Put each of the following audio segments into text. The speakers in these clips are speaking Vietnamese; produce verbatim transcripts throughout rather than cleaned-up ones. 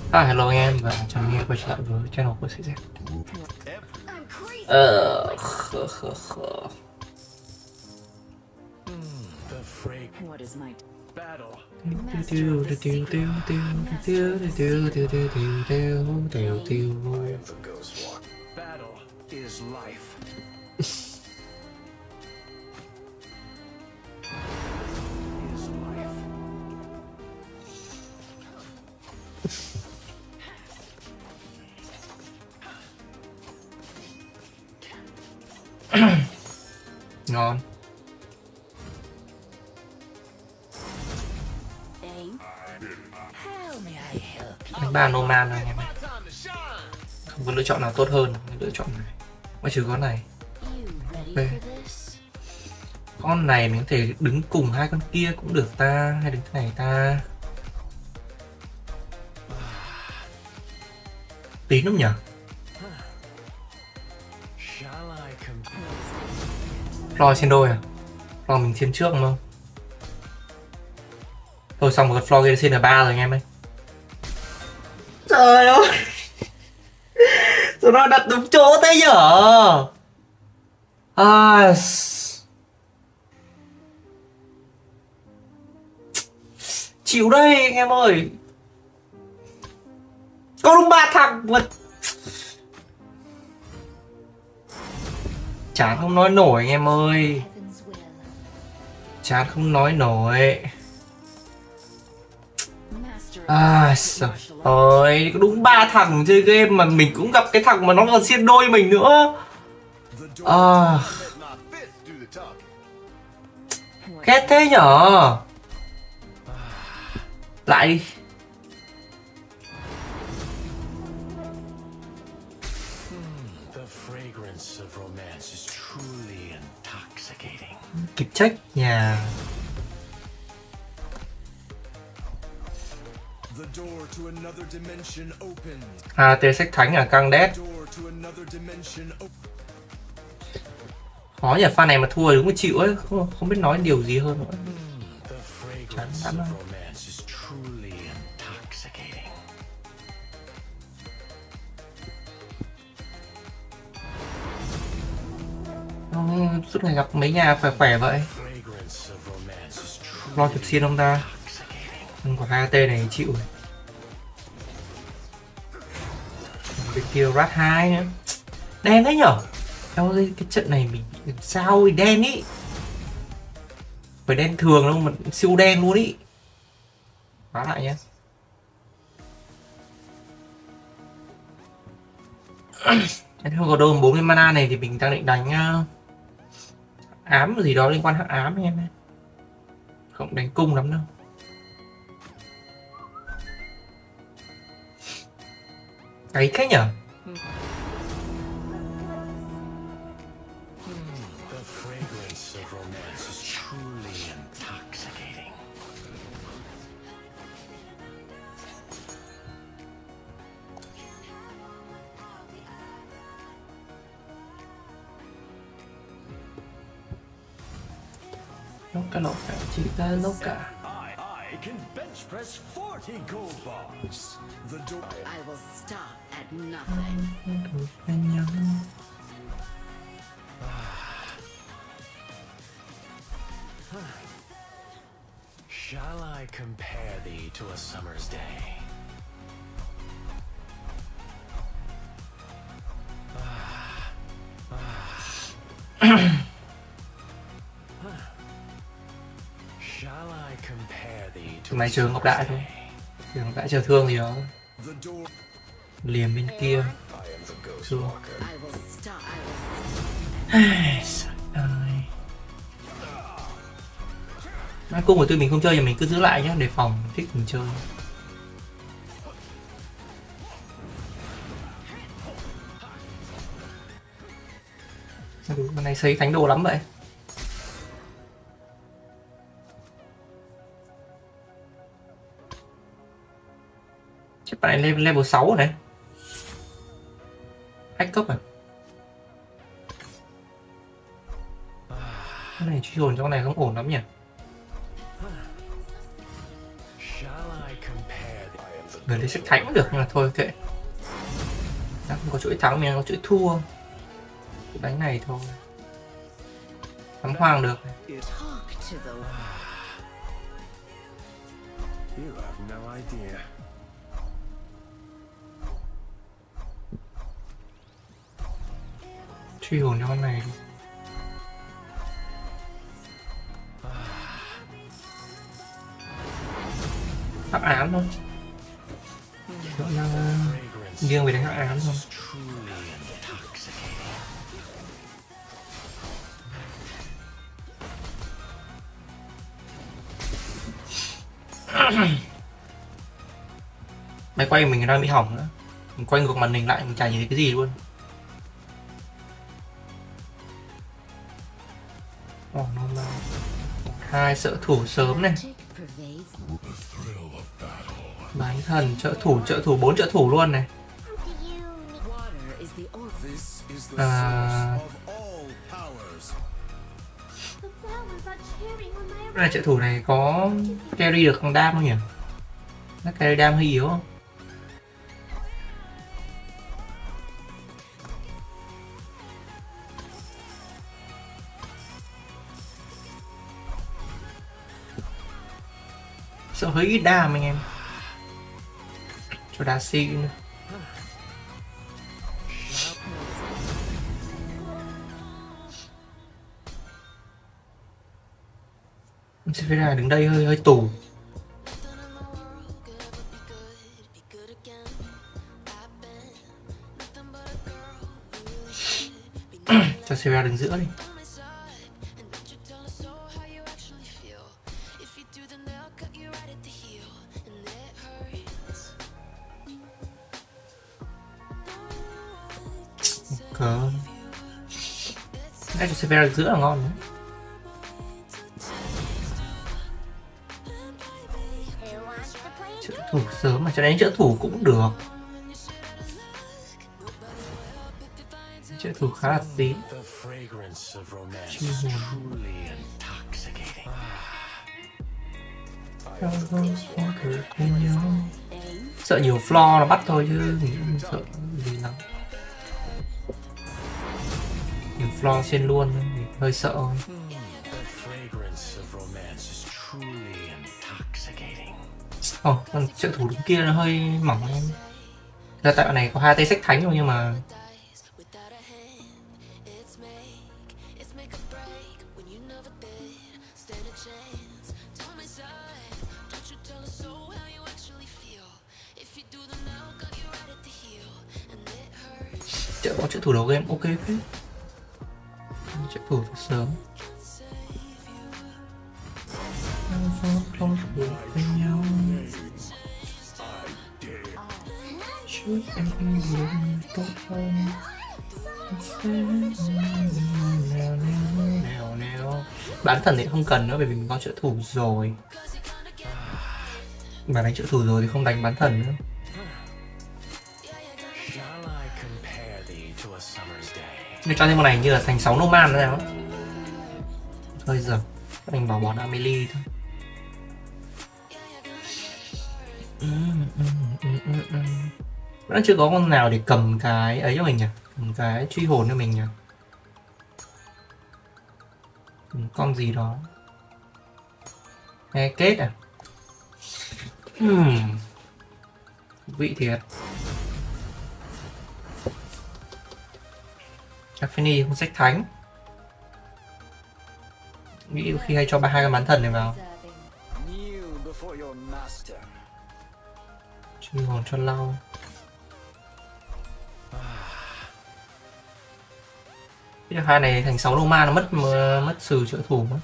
À, hello anh em và chào mừng anh em quay trở lại với channel của xê dét. Ờ, khờ, khờ, khờ. Tiêu tiêu tiêu tiêu tiêu tiêu tiêu tiêu tiêu tiêu tiêu tiêu tiêu ngon. Đánh ba Noman rồi anh em, không có lựa chọn nào tốt hơn lựa chọn này, ngoại trừ con này. Okay. Con này mình có thể đứng cùng hai con kia cũng được ta, hay đứng thế này ta, tí lắm nhỉ. Floyd trên đôi à? Floyd mình trên trước đúng không? Thôi xong rồi, Floyd trên là ba rồi anh em ơi. Trời ơi, rồi nó đặt đúng chỗ thế nhở. À, chịu đây anh em ơi, có đúng ba thằng mà chán không nói nổi anh em ơi, chán không nói nổi. À trời ơi, có đúng ba thằng chơi game mà mình cũng gặp cái thằng mà nó còn xiên đôi mình nữa. À, ghét thế nhở. Lại đi. Kịp trách nhà. À, tê sách thánh à, căng đét. Khó nhỉ, pha này mà thua đúng là chịu ấy, không, không biết nói điều gì hơn nữa. Chán lắm rồi. Suốt ngày gặp mấy nhà khỏe khỏe vậy, lo chụp xiên ông ta. Con của hai a tê này chịu rồi. Bên kia rat hai nữa, đen đấy nhở. Eo ơi, cái trận này mình bị làm sao thì đen ý, phải đen thường đâu mà siêu đen luôn ý. Phá lại nhé. Không có đồn bốn cái mana này thì mình đang định đánh uh, ám gì đó liên quan hắc ám em ấy. Không đánh cung lắm đâu. Cái thế nhở. Nó cả lộ cả chỉ ta lốc cả. I will stop at nothing. Shall I compare thee to a summer's day? Shall I compare thee to Máy trường Ngọc Đại thôi, trường Ngọc Đại chờ thương gì đó, liềm bên kia thương. Nói cung của tôi mình không chơi thì mình cứ giữ lại nhé, để phòng thích mình chơi. Con này xây thánh đồ lắm vậy. Chắc bạn này level sáu rồi này. Hack cấp à? Cái này truy hồn cho con này không ổn lắm nhỉ. Người lấy sách thánh cũng được nhưng mà thôi kệ. Nó không có chuỗi thắng mình có chuỗi thua. Cái đánh này thôi. Thắng hoàng được. Talk to the You have no idea. Truy hồn cho con này đi. Hắc ám thôi. Nó nghiêng về đánh hắc ám thôi. Truly intoxicating. Máy quay mình đang bị hỏng nữa. Mình quay ngược màn hình lại mình chả nhìn thấy cái gì luôn. Ồ, nó là hai trợ thủ sớm này. magic pervades. Bán thần trợ thủ trợ thủ bốn trợ thủ luôn này. Water is the only. This is the À, source of all powers. cái này trợ thủ này có carry được con đam không nhỉ? Nó carry đam hơi yếu không? Sợ hơi ít đam anh em. Cho đá xi nữa. Sephira đứng đây hơi hơi tù. Cho Sephira đứng giữa đi. Cờ. Đây cho Sephira đứng giữa là ngon đấy. Trợ thủ sớm mà cho đánh trợ thủ cũng được. Trợ thủ khá là tí. The fragrance of romance Truy is hồn. truly intoxicating. Sợ nhiều flaw là bắt thôi chứ mình không sợ gì lắm. Nhiều flaw xuyên luôn thì hơi sợ thôi. The fragrance of romance is truly intoxicating. Ồ, oh, con trợ thủ đứng kia nó hơi mỏng em. Ra tại bạn này có hai tay sách thánh rồi nhưng mà trợ có trợ thủ đầu game ok phết. Trợ thủ sớm. Không thuộc với nhau. Chút em yêu luôn tốt hơn. Nèo nèo. Bán thần thì không cần nữa bởi vì mình có trợ thủ rồi. Mà đánh trợ thủ rồi thì không đánh bán thần nữa. Shall I compare thee to a summer's day? Nên cho thêm con này như là thành sáu Noman nữa nào. Thôi giờ anh bảo bọn Amelie thôi. Vẫn chưa có con nào để cầm cái ấy cho mình nhỉ? Cầm cái truy hồn cho mình nhỉ? Cầm con gì đó. Nghe kết à? Hmm. Vị thiệt. Caffeine không sách thánh. Nghĩ khi hay cho ba hai cái bán thần này vào. Truy hồn cho lau. Cái hai này thành sáu Roma nó mất mất sử trợ thủ mất.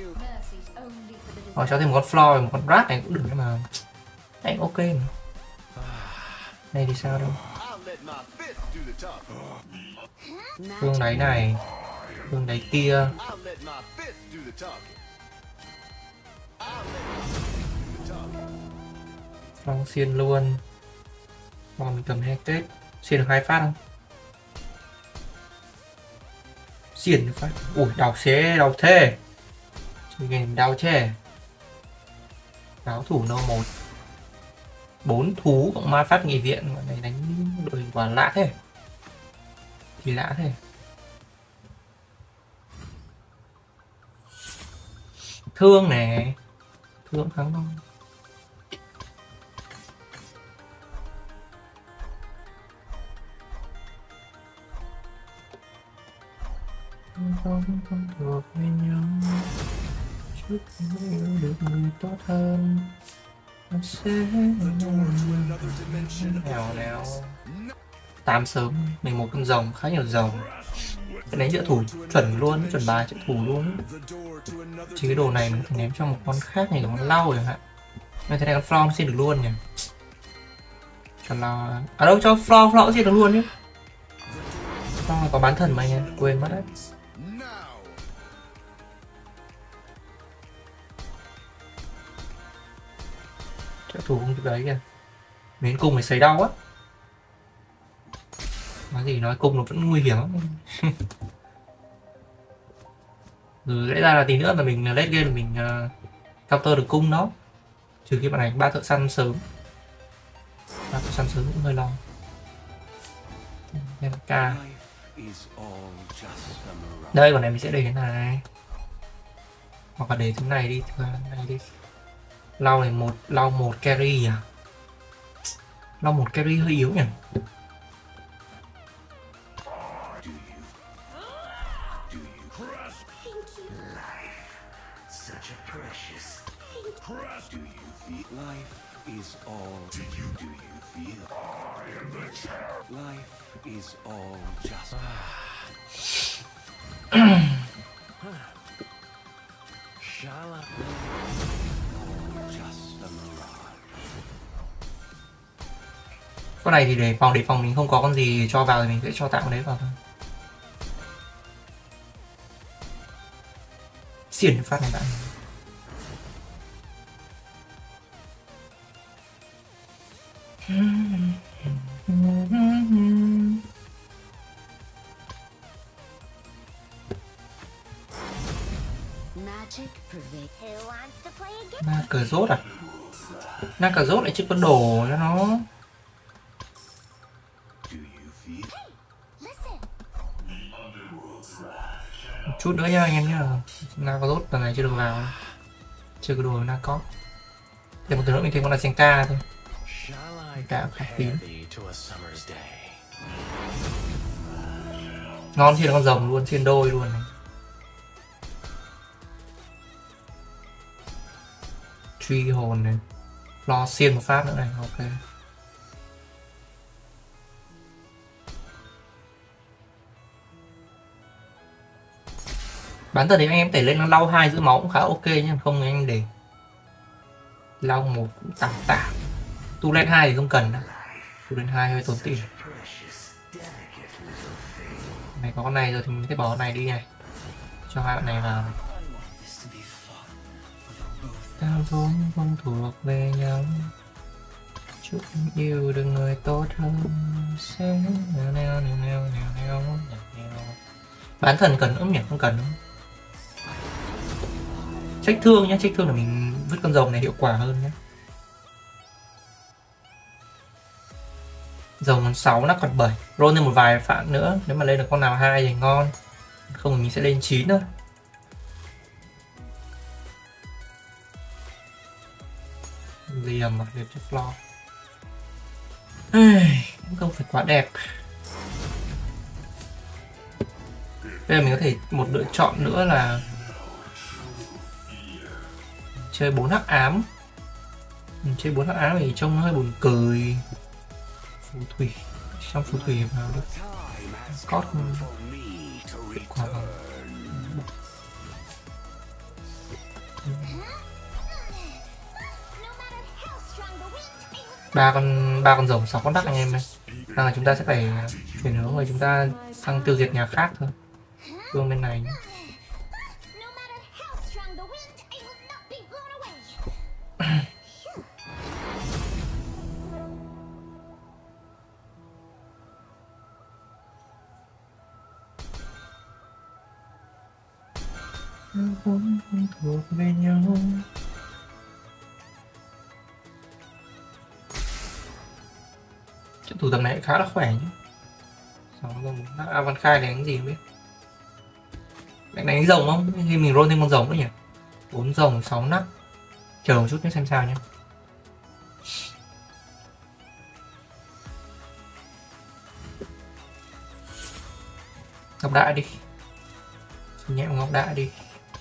Hoặc cho thêm một con Floyd, một con Rat này cũng được nhưng mà anh ok mà. Này thì sao đâu. Phương đáy này, phương đáy kia. Phong xiên luôn. Còn mình cầm hai kết. Xiên được hai phát không? Xiên được phát. Ui đau xế, đau thế. Chơi game đau chê. Báo thủ no một. bốn thú cộng ma pháp nghị viện mà này đánh đội quả lạ thế. Thì lạ thế. Thương nè. Thương thắng không? Không không thuộc về nhau. Chút yêu được người tốt hơn. Nó sẽ nào nào. Tám sớm, mình một con rồng, khá nhiều rồng. Cái đánh trợ thủ chuẩn luôn, chuẩn bài trợ thủ luôn. Chỉ cái đồ này mình có thể ném cho một con khác này, con lau chẳng hạn. Nên thế này con Flor xin được luôn nhỉ. Cho lo... À đâu, cho Flor, Flor cũng xin được luôn nhé. Flor có bán thần mà anh em, quên mất đấy. Trợ thủ không kịp đấy kìa. Đến cùng phải sấy đau á. Nói gì nói cung nó vẫn nguy hiểm lắm. Rồi lẽ ra là tí nữa là mình late game mình uh, counter được cung nó. Trừ khi bạn này ba thợ săn sớm. Ba thợ săn sớm cũng hơi lo. Nên ca. Đây còn này mình sẽ để cái này. Hoặc là để thứ này đi, thứ này đi. Lau này một, lau một carry à. Lau một carry hơi yếu nhỉ. Is all do you do you feel? I am the champ. Life is all just Shall I just a mirage. Con này thì để phòng để phòng mình không có con gì cho vào thì mình sẽ cho tạm con đấy vào thôi. Xiển phát này bạn. Na cờ rốt à? Na cờ rốt lại chưa có đồ cho nó. Một chút nữa nha anh em nhá. Na cờ rốt lần này chưa được vào. Chưa có đồ na có. Để một tí nữa mình thêm con là Senka thôi. Cả khá tím. Ngon thì là con rồng luôn, thiên đôi luôn này. Truy hồn này. Lo xiên một phát nữa này, ok. Bán tờ thì anh em tẩy lên nó lau hai giữ máu cũng khá ok nhá, không anh để lau một cũng tạm tạm. Tu lên hai thì không cần đâu. Tu lên hai hơi tốn tiền. Này có con này rồi thì mình sẽ bỏ con này đi này. Cho hai bạn này vào. Tao vốn không thuộc về nhau. Chúc yêu được người tốt hơn. Sẽ neo neo neo neo neo neo. Bán thần cần không nhỉ? Không cần không? Trách thương nhá, trách thương là mình vứt con rồng này hiệu quả hơn nhé. Rồng còn sáu nắp còn bảy. Roll lên một vài phản nữa. Nếu mà lên được con nào hai thì ngon. Không thì mình sẽ lên chín thôi. Liềm mà, liềm cho Flor. Không phải quá đẹp. Bây giờ mình có thể một lựa chọn nữa là chơi bốn hắc ám. Mình chơi bốn hắc ám thì trông nó hơi buồn cười. Phù thủy, trong phù thủy vào được cót quả vào. ba con ba con rồng sáu con đắc anh em này. Rằng là chúng ta sẽ phải chuyển hướng rồi chúng ta sang tiêu diệt nhà khác thôi. Phương bên này. Không thuộc về nhau. Trận thủ tầm này khá là khỏe nhá. sáu rồng à, Văn Khai này đánh gì không biết. Đánh đánh rồng không? Khi mình roll thêm con rồng nữa nhỉ? bốn rồng, sáu nắp. Chờ một chút nhé xem sao nhé. Ngọc đại đi. Xin nhẹ ngọc đại đi.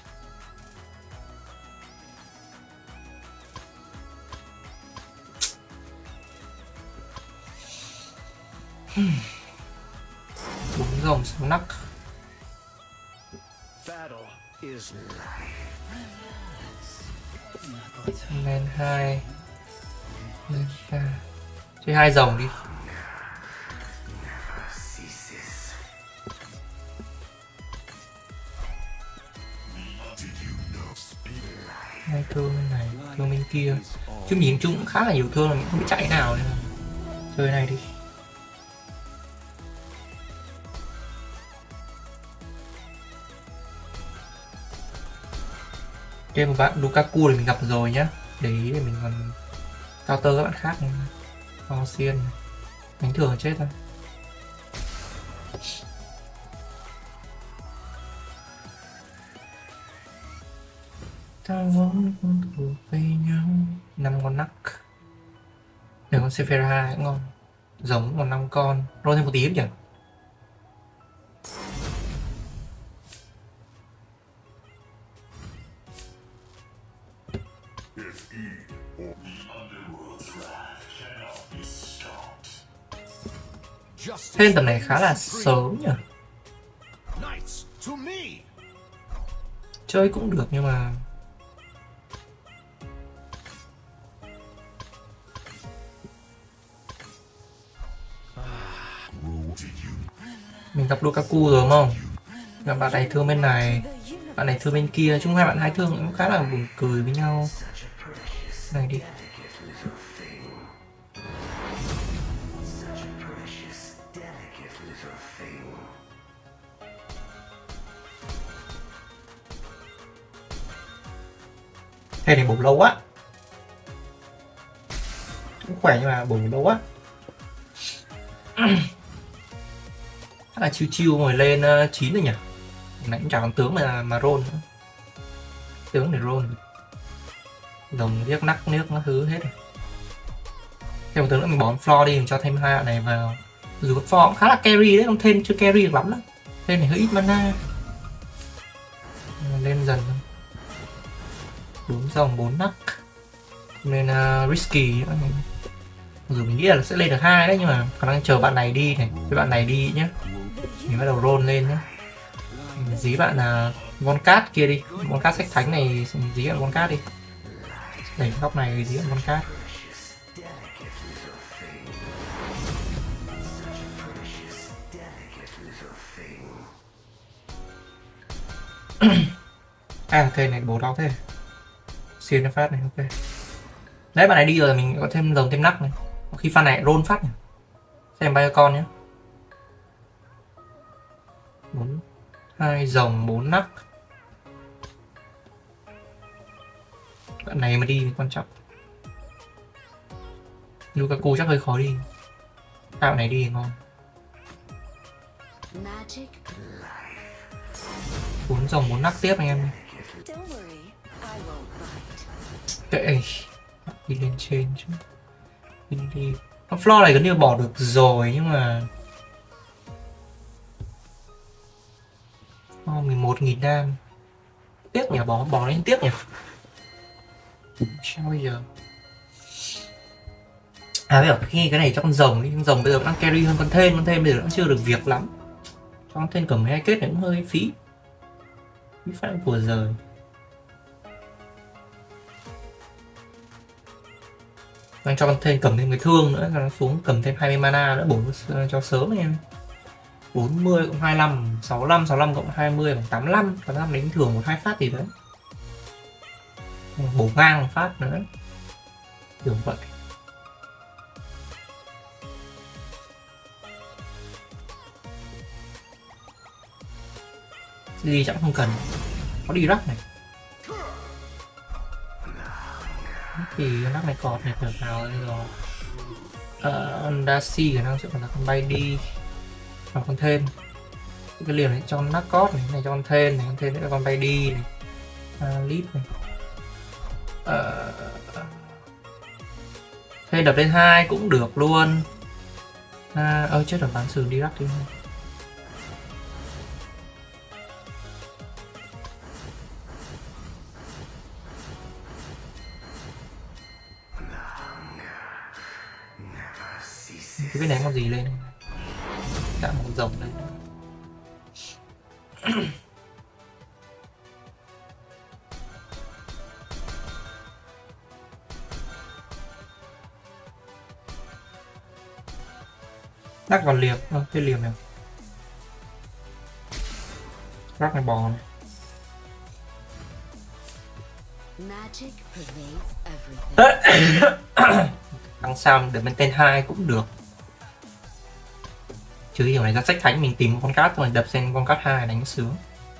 Bốn rồng, sáu nắp. Lên hai, lên ba, chơi hai rồng đi. Hai thương bên này, thương bên kia. Chứ nhìn chung cũng khá là nhiều thương, là mình không biết chạy nào nên là chơi này đi. Thêm một bạn Lukaku thì mình gặp rồi nhá, để ý để mình còn counter các bạn khác này. Ho xiên đánh thường chết thôi. Ta vốn thuộc về nhau. Năm con nắc, để con Sephira cũng ngon, giống còn năm con, roll thêm một tí nhỉ. Thêm tầm này khá là sớm nhỉ. Chơi cũng được nhưng mà mình gặp Lukaku rồi đúng không? Gặp bạn này thương bên này, bạn này thương bên kia, chung hai bạn hai thương cũng khá là buồn cười với nhau. Này đi. Thế này bổ lâu quá. Cũng khỏe nhưng mà bổ lâu quá. Chắc là chiêu chiêu ngồi lên uh, chín rồi nhỉ. Nãy cũng chả còn tướng mà mà roll nữa. Tướng để roll. Đồng liếc nắc nước nó thứ hết rồi. Thêm một tướng nữa mình bón floor đi, mình cho thêm hai bạn này vào. Dù con floor cũng khá là carry đấy, không thêm chưa carry được lắm đó. Tên này hơi ít mana. Lên dần thôi. Bốn dòng bốn nắc nên uh, risky nữa. Dù mình nghĩ là sẽ lên được hai đấy, nhưng mà khả năng chờ bạn này đi này, với bạn này đi nhé, mình bắt đầu roll lên nhé. Mình dí bạn là uh, con cát kia đi, con cát sách thánh này dí bạn con cát đi, đẩy góc này dí bạn con cát. À cây này bổ đau thế, xuyên nó phát này, ok. Đấy bạn này đi rồi mình có thêm rồng thêm nắp này, khi pha này roll phát này. Xem bao nhiêu con nhé. Bốn, hai rồng bốn nắp. Bạn này mà đi thì quan trọng. Lukaku chắc hơi khó đi. Bạn này đi thì ngon. Bốn rồng bốn nắp tiếp anh em. Kệ, đi lên trên chứ. Đi đi. Con floor này gần như bỏ được rồi nhưng mà oh, mười một nghìn đam. Tiếc nhỉ, bỏ bỏ lên tiếc nhỉ. Sao bây giờ? À bây giờ khi cái này cho con rồng đi, con rồng bây giờ đang carry hơn con thên, con thên bây giờ nó chưa được việc lắm. Cho con thên cầm hai kết này cũng hơi phí. Phí phát vừa rời. Anh cho con thêm cầm thêm cái thương nữa, cho nó xuống cầm thêm hai mươi mana nữa, bổ cho sớm anh em. Bốn mươi cộng hai mươi lăm, sáu mươi lăm, sáu mươi lăm cộng hai mươi bằng tám mươi lăm, tám mươi lăm đánh thường một hai phát gì đấy. Bổ ngang một phát nữa. Kiểu vậy. Gì chắc không cần. Có đi rắc này. thì nắp này cọt này phải vào đây rồi. Uh, Dashi khả năng sẽ còn là con bay đi hoặc con thêm. Cái liềm này cho con nắp cót này, này cho con thêm này, con thêm nữa là con bay đi này, à, lít này. Uh, thêm đập lên hai cũng được luôn. À, ơ chết rồi, bán sử đi rắc đi. Cái biết ném con gì lên, chạm một con rồng lên. Rắc còn liềm, ơ cái liềm này, rắc này bò này. Magic pervades everything. Đằng sau để bên tên hai cũng được. Chứ kiểu này ra sách thánh mình tìm một con cát rồi đập xem con cát hai đánh sướng.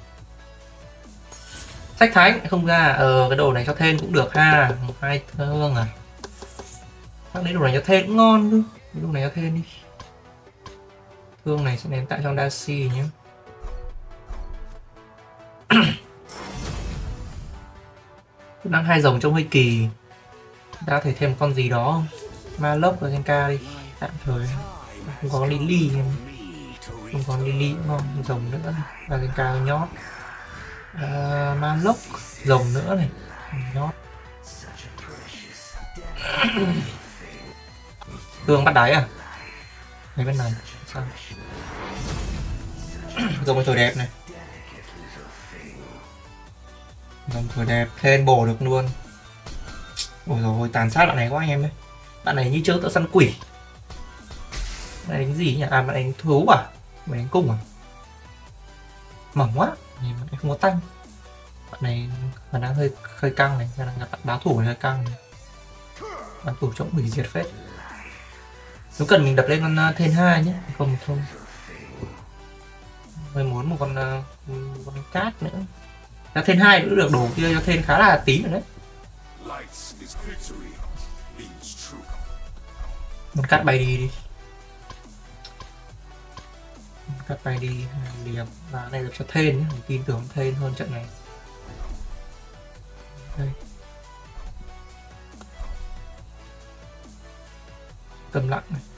Sách thánh không ra, ờ cái đồ này cho thêm cũng được ha, một hai thương à. Chắc lấy đồ này cho thêm cũng ngon chứ. Cái đồ này cho thêm đi. Thương này sẽ ném tại trong Dashi nhé. Đang hai rồng trông hơi kỳ. Ta thể thêm con gì đó không? Ma lốc và Genka đi. Tạm thời không có Lily, không có Lily cũng ngon. Rồng nữa và Genka nhót. À, ma lốc rồng nữa này, nhót. Thương bắt đáy à? Mấy bên này sao? Rồng thổi đẹp này, rồng thổi đẹp, thêm bổ được luôn. Ôi rồi tàn sát bạn này quá anh em ấy. Bạn này như chơi tựa săn quỷ. Bạn này cái gì nhỉ? À bạn này thú à? Bạn đánh cung à? Mỏng quá, bạn này không có tăng. Bạn này khả năng hơi hơi căng này, khả năng gặp bạn báo thủ này hơi căng này. Báo thủ chống hủy diệt phết. Nếu cần mình đập lên con thêm hai nhé, không thôi. Mình muốn một con một con cát nữa. Ra thêm hai nữa được, đồ kia cho thêm khá là tí rồi đấy. Một cát bay đi đi. Một cát bay đi liềm và này được cho thêm nhé, mình tin tưởng thêm hơn trận này. Đây. Cầm lặng này.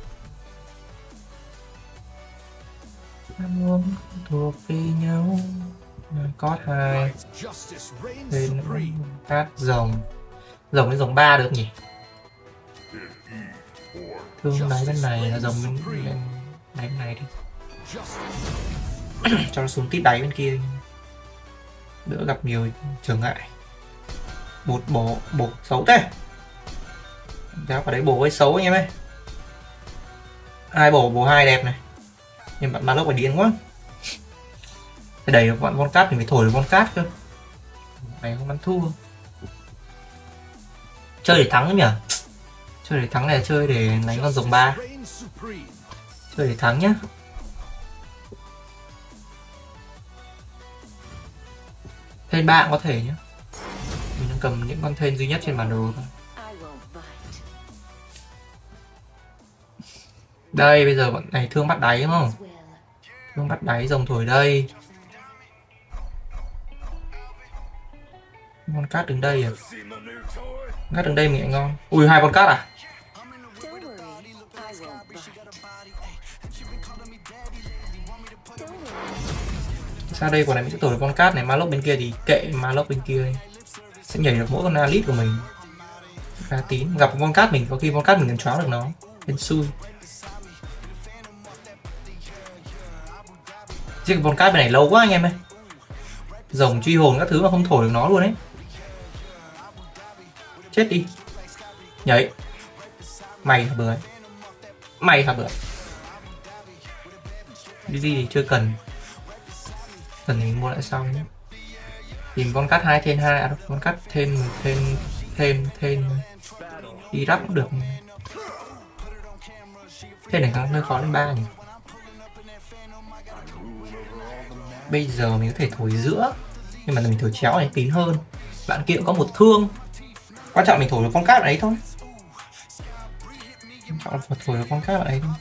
Ăn uống thuộc về nhau. Cót hai. Thêm cát rồng. Rồng với rồng ba được nhỉ? Thương đáy bên này là rồng bên đáy bên này đi. Cho nó xuống tít đáy bên kia, đỡ gặp nhiều trở ngại. Một bổ bổ xấu thế. Cháu vào đấy bổ với xấu anh em ơi. Hai bổ bổ hai đẹp này. Nhưng bạn Malok phải điên quá. Phải đẩy được bọn con cát thì phải thổi được con cát cơ. Này không ăn thua. Chơi để thắng nhỉ? Chơi để thắng này là chơi để đánh con rồng ba. Chơi để thắng nhá. Thêm ba cũng có thể nhá. Mình đang cầm những con thêm duy nhất trên bản đồ thôi. Đây bây giờ bọn này thương bắt đáy đúng không? Thương bắt đáy rồng thổi đây. Con cát đứng đây à? Cát đứng đây mình lại ngon. Ui hai con cát à? Sao đây còn này mình sẽ thổi được con cát này, Malok bên kia thì kệ Malok bên kia sẽ nhảy được mỗi con Alit của mình. Khá tín, gặp con cát mình có khi con cát mình cần choáng được nó. Bên xui. Chứ con cát bên này lâu quá anh em ơi. Rồng truy hồn các thứ mà không thổi được nó luôn ấy. Chết đi. Nhảy. Mày hả bưởi. Mày hả bưởi. Đi gì thì chưa cần. Cần thì mình mua lại sau nhé. Tìm con cát hai thêm hai, à đâu, con cát thêm thêm thêm thêm đi rắp cũng được. Thế này nó hơi khó lên ba nhỉ. Bây giờ mình có thể thổi giữa, nhưng mà mình thổi chéo này tín hơn. Bạn kia cũng có một thương. Quan trọng mình thổi được con cát ấy thôi. Quan trọng là thổi được con cát ấy thôi.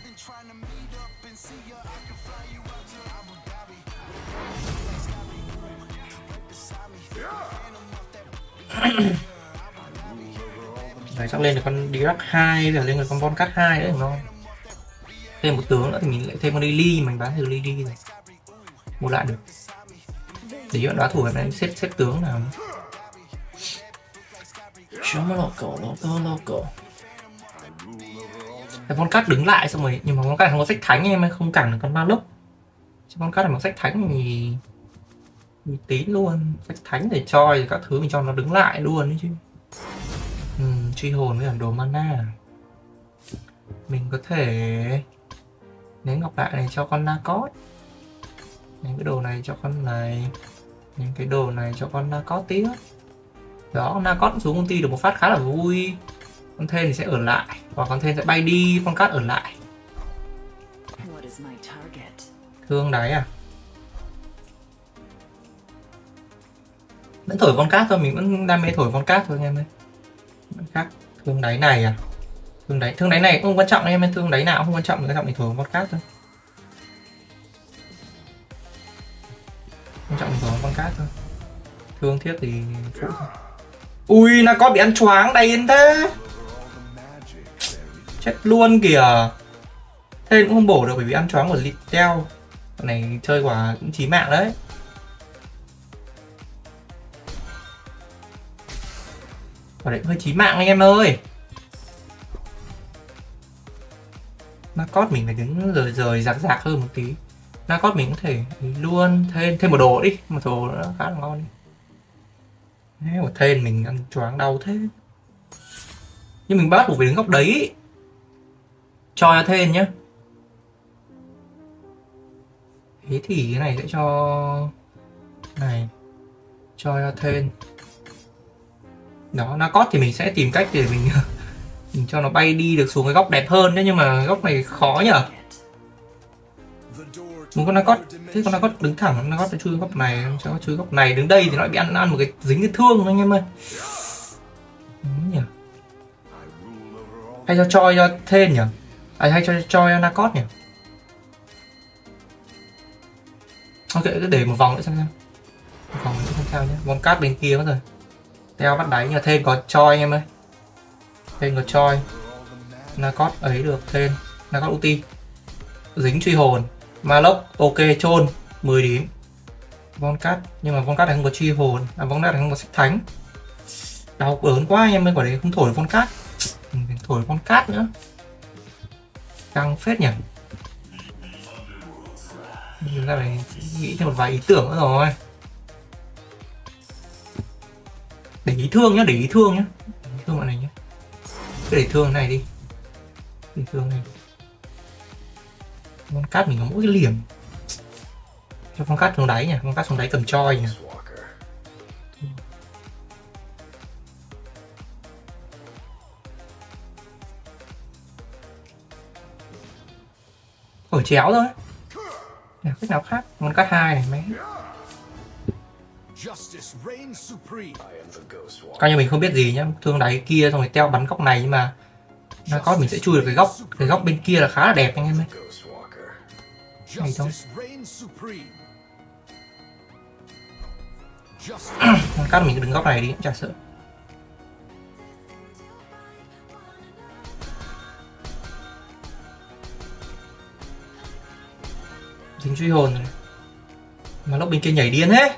Đấy, chắc lên được con Dirac hai, giờ lên được con Von Cát hai nữa ngon. Thêm một tướng nữa thì mình lại thêm con Lily, mình bán thử Lily rồi. Mua lại được. Để chọn đá thủ này xếp xếp tướng nào. Chấm loco, loco, loco. Cái Von Cát đứng lại xong rồi, nhưng mà Von Cát không có sách thánh em ơi, không cản được con ma lốc. Von Cát này mà sách thánh thì uy tín luôn, sách thánh để choi các thứ mình cho nó đứng lại luôn đấy chứ. Ừ, truy hồn với bản đồ mana. Mình có thể ném ngọc lại này cho con Narcos, ném cái đồ này cho con này, ném cái đồ này cho con Narcos tiếp. Đó, Narcos xuống công ty được một phát khá là vui. Con Thên thì sẽ ở lại, và con Thên sẽ bay đi, con Cát ở lại. Thương đáy à? Vẫn thổi con Cát thôi, mình vẫn đam mê thổi con Cát thôi anh em ơi. Khác thương đáy này à? Thương đáy, thương đáy này cũng không quan trọng anh em ơi, thương đáy nào cũng không quan trọng, quan trọng mình thổi con Cát thôi. Quan trọng mình thổi con Cát thôi. Thương thiết thì phụ thôi. Ui, nó có bị ăn choáng đầy đến thế. Chết luôn kìa. Thế cũng không bổ được bởi vì ăn choáng của Litel. Con này chơi quả cũng chí mạng đấy. Quả đấy hơi chí mạng anh em ơi. Narcos mình phải đứng rời rời rạc rạc hơn một tí. Narcos mình có thể luôn thêm thêm một đồ đi, một đồ nữa khá là ngon đi. Đấy, một thêm mình ăn choáng đau thế. Nhưng mình bắt buộc phải đứng góc đấy. Cho ra thêm nhá. Thế thì cái này sẽ cho này cho ra thêm. Đó, Narcos thì mình sẽ tìm cách để mình mình cho nó bay đi được xuống cái góc đẹp hơn đấy, nhưng mà góc này khó nhở. Muốn con Narcos, thế con Narcos đứng thẳng, Narcos phải chui góc này, cho chui góc này, đứng đây thì nó lại bị ăn ăn một cái dính cái thương anh em ơi. Đúng nhỉ. Hay cho choi cho Thên nhỉ? À, hay cho choi cho Narcos nhỉ? Ok, cứ để một vòng nữa xem xem. Một vòng nữa không sao nhé. Von Cát bên kia mất rồi. Theo bắt đáy, nhưng mà Thên có choi anh em ơi. Thên có choi. Narcos ấy được, Thên. Narcos ulti. Dính truy hồn. Malok, ok, chôn mười điểm. Von Cát, nhưng mà Von Cát này không có truy hồn. À, Von Cát này không có sách thánh. Đau ớn quá anh em ơi, quả đấy không thổi được Von Cát. Mình thổi Von Cát nữa. Căng phết nhỉ. Chúng ta phải nghĩ thêm một vài ý tưởng nữa rồi. Để ý thương nhá, để ý thương nhá. Để ý thương bọn này nhá. Cứ để thương này đi. Để thương này. Con Cát mình có mỗi cái liềm. Cho con Cát xuống đáy nhỉ, con Cát xuống đáy cầm choi nhỉ. Ở chéo thôi. Để cách nào khác, con Cát hai này mấy. Coi như mình không biết gì nhá, thương đáy kia xong rồi teo bắn góc này, nhưng mà Narcos mình sẽ chui được cái góc, cái góc bên kia là khá là đẹp anh em ơi. Này thôi. Con Cát mình đứng góc này đi, chả sợ. Dính truy hồn rồi. Mà lúc bên kia nhảy điên hết.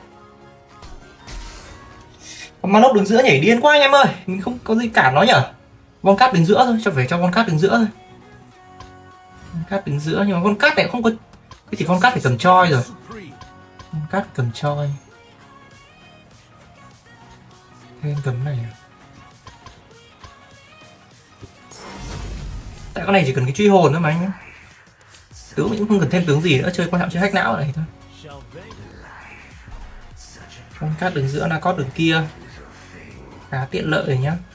Con Malok đứng giữa nhảy điên quá anh em ơi. Mình không có gì cản nó nhở. Von Cát đứng giữa thôi, cho phải cho Von Cát đứng giữa thôi. Von Cát đứng giữa, nhưng mà Von Cát này không có. Cái thì Von Cát phải cầm choi rồi. Von Cát cầm choi. Thêm cầm này. Tại con này chỉ cần cái truy hồn thôi mà anh ấy. Tướng mình cũng không cần thêm tướng gì nữa, chơi quan trọng chơi hack não này thôi. Von Cát đứng giữa, Narcos đứng kia. Khá tiện lợi rồi nhá.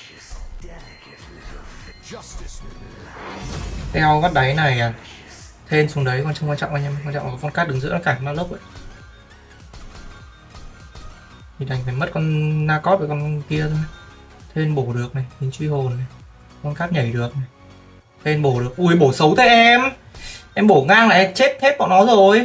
Teo bắt đáy này à. Thêm xuống đấy còn không quan trọng anh em, quan trọng là con cát đứng giữa nó cản ma lốc vậy. Thì đành phải mất con Nacot với con kia thôi. Thêm bổ được này, mình truy hồn này, con cát nhảy được này. Thêm bổ được, ui bổ xấu thế em. Em bổ ngang lại chết hết bọn nó rồi.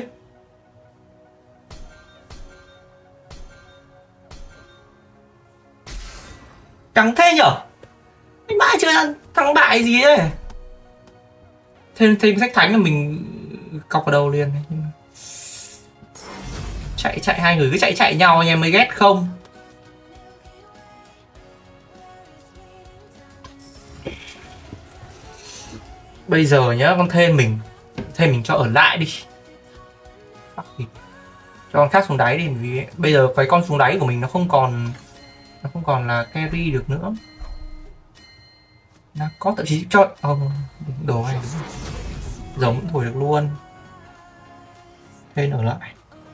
Căng thế nhở. Anh mãi chưa thắng bại gì đấy. Thêm thêm sách thánh là mình cọc vào đầu liền. Nhưng mà... chạy chạy hai người cứ chạy chạy nhau anh em mới ghét không. Bây giờ nhá, con thêm mình thêm mình cho ở lại đi, cho con khác xuống đáy đi, vì bây giờ cái con xuống đáy của mình nó không còn nó không còn là carry được nữa. Nó có thậm chí cho oh, đồ này giống thổi được luôn. Thêm ở lại.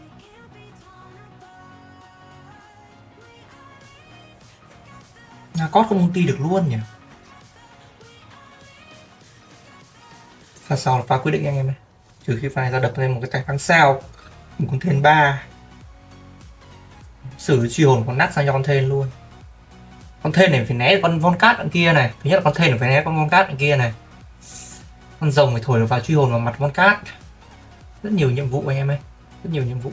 Nacot không ulti được luôn nhỉ. Pha sau là pha quyết định anh em này. Trừ khi pha này ra đập lên một cái cảnh phăng sao, một con thên ba, xử truy hồn còn nát sang cho con thên luôn. Con thên này phải né con von cát đằng kia này. Thứ nhất là con thên phải né con von cát đằng kia này. Con rồng phải thổi được vào truy hồn vào mặt von cát. Rất nhiều nhiệm vụ anh em ơi, rất nhiều nhiệm vụ.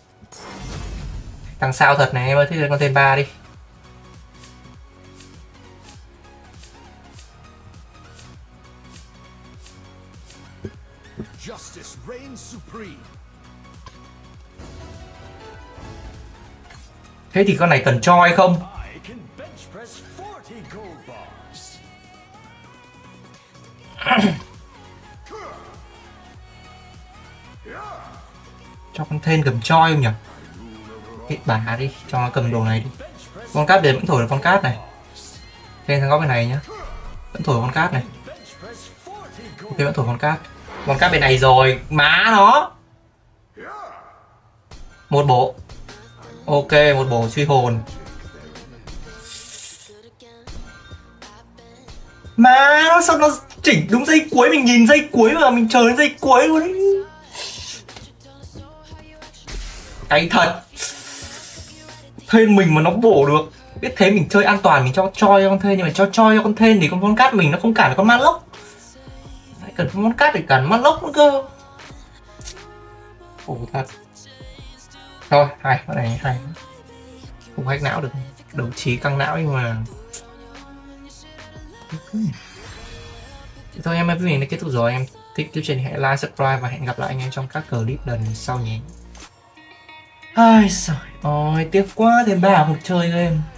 Tăng sao thật này em ơi, thế là con thên ba đi. Justice reigns supreme. Thế thì con này cần cho hay không? I can bench press forty gold bars. Cho con thên cầm choi không nhỉ? Cái bà đi, cho nó cầm đồ này đi. Con cát đến vẫn thổi được con cát này. Thên sang góc bên này nhá. Vẫn thổi con cát này. Ok, vẫn thổi con cát. Con cát bên này rồi, má nó. Một bộ. Ok, một bộ truy hồn. Má nó sao nó chỉnh đúng giây cuối, mình nhìn giây cuối mà mình chờ đến giây cuối luôn đấy. Cái thật. Thên mình mà nó bổ được. Biết thế mình chơi an toàn mình cho choi cho con thên, nhưng mà cho choi cho con thên thì con con cát mình nó không cản được con ma lốc. Phải cần con cát để cản ma lốc nữa cơ. Ồ thật. Thôi, hay, con này hay. Không hack não được. Đấu trí căng não nhưng mà thôi em ơi, video này đã kết thúc rồi. Em thích clip trên hãy like, subscribe và hẹn gặp lại anh em trong các clip lần sau nhé. Ai trời ơi, tiếc quá, thêm ba một chơi game.